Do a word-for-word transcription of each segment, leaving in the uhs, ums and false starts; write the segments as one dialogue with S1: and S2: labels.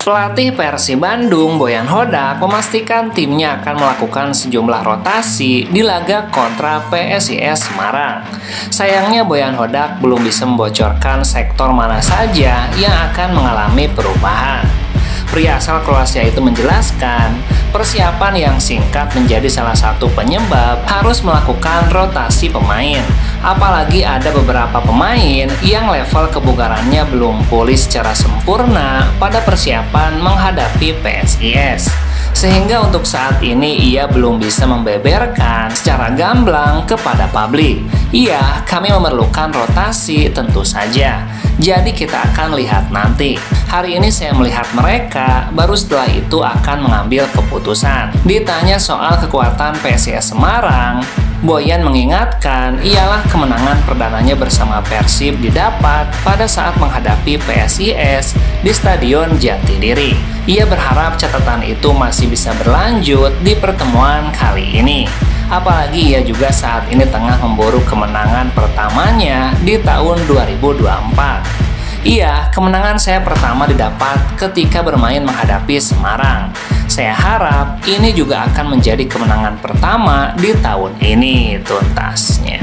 S1: Pelatih Persib Bandung, Boyan Hodak, memastikan timnya akan melakukan sejumlah rotasi di laga kontra P S I S Semarang. Sayangnya Boyan Hodak belum bisa membocorkan sektor mana saja yang akan mengalami perubahan. Pria asal Kroasia itu menjelaskan, persiapan yang singkat menjadi salah satu penyebab harus melakukan rotasi pemain. Apalagi ada beberapa pemain yang level kebugarannya belum pulih secara sempurna pada persiapan menghadapi P S I S. Sehingga untuk saat ini ia belum bisa membeberkan secara gamblang kepada publik. Iya, kami memerlukan rotasi tentu saja. Jadi kita akan lihat nanti. Hari ini saya melihat mereka, baru setelah itu akan mengambil keputusan. Ditanya soal kekuatan P S I S Semarang, Boyan mengingatkan ialah kemenangan perdananya bersama Persib didapat pada saat menghadapi P S I S di Stadion Jatidiri. Ia berharap catatan itu masih bisa berlanjut di pertemuan kali ini. Apalagi ia juga saat ini tengah memburu kemenangan pertamanya di tahun dua ribu dua puluh empat. Iya, kemenangan saya pertama didapat ketika bermain menghadapi Semarang. Saya harap ini juga akan menjadi kemenangan pertama di tahun ini tuntasnya.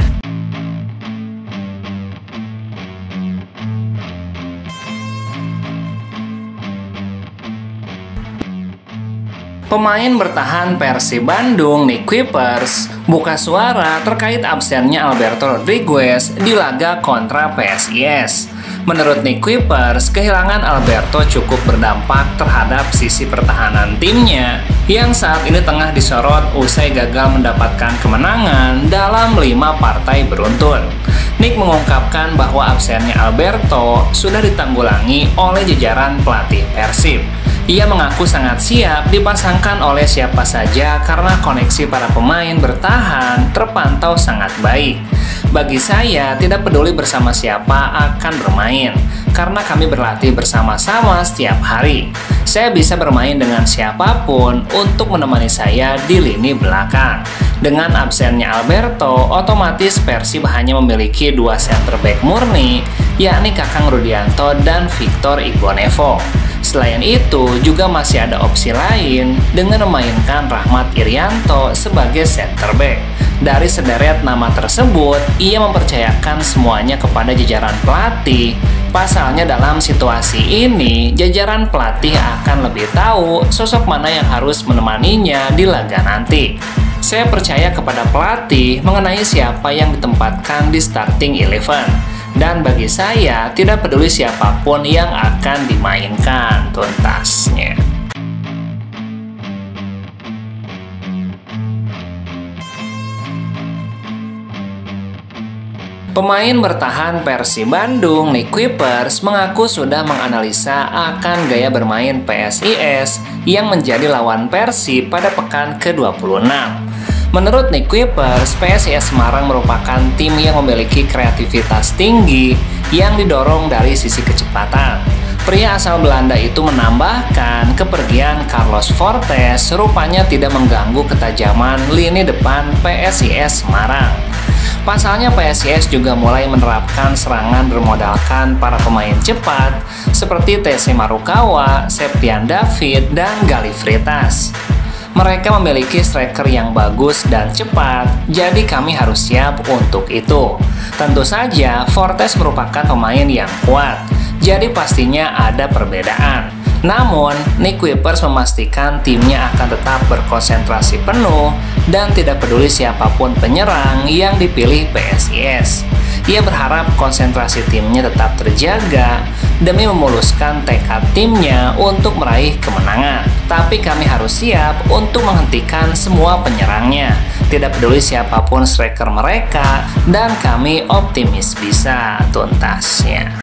S1: Pemain bertahan Persib Bandung, Nick Kuipers, buka suara terkait absennya Alberto Rodriguez di laga kontra P S I S. Menurut Nick Kuipers, kehilangan Alberto cukup berdampak terhadap sisi pertahanan timnya yang saat ini tengah disorot usai gagal mendapatkan kemenangan dalam lima partai beruntun. Nick mengungkapkan bahwa absennya Alberto sudah ditanggulangi oleh jajaran pelatih Persib. Ia mengaku sangat siap dipasangkan oleh siapa saja karena koneksi para pemain bertahan terpantau sangat baik. Bagi saya, tidak peduli bersama siapa akan bermain, karena kami berlatih bersama-sama setiap hari. Saya bisa bermain dengan siapapun untuk menemani saya di lini belakang. Dengan absennya Alberto, otomatis Persib hanya memiliki dua center back murni, yakni Kakang Rudianto dan Victor Igbonevo. Selain itu, juga masih ada opsi lain dengan memainkan Rahmat Irianto sebagai center back. Dari sederet nama tersebut, ia mempercayakan semuanya kepada jajaran pelatih. Pasalnya dalam situasi ini, jajaran pelatih akan lebih tahu sosok mana yang harus menemaninya di laga nanti. Saya percaya kepada pelatih mengenai siapa yang ditempatkan di starting eleven. Dan bagi saya, tidak peduli siapapun yang akan dimainkan tuntasnya. Pemain bertahan Persib Bandung, Nick Kuipers, mengaku sudah menganalisa akan gaya bermain P S I S yang menjadi lawan Persib pada pekan ke dua puluh enam. Menurut Nick Kuipers, P S I S Semarang merupakan tim yang memiliki kreativitas tinggi yang didorong dari sisi kecepatan. Pria asal Belanda itu menambahkan kepergian Carlos Fortes rupanya tidak mengganggu ketajaman lini depan P S I S Semarang. Pasalnya P S I S juga mulai menerapkan serangan bermodalkan para pemain cepat seperti T C Marukawa, Septian David, dan Galih Fritas. Mereka memiliki striker yang bagus dan cepat, jadi kami harus siap untuk itu. Tentu saja, Fortes merupakan pemain yang kuat, jadi pastinya ada perbedaan. Namun, Nick Kuipers memastikan timnya akan tetap berkonsentrasi penuh dan tidak peduli siapapun penyerang yang dipilih P S I S. Ia berharap konsentrasi timnya tetap terjaga demi memuluskan tekad timnya untuk meraih kemenangan. Tapi kami harus siap untuk menghentikan semua penyerangnya, tidak peduli siapapun striker mereka, dan kami optimis bisa tuntasnya.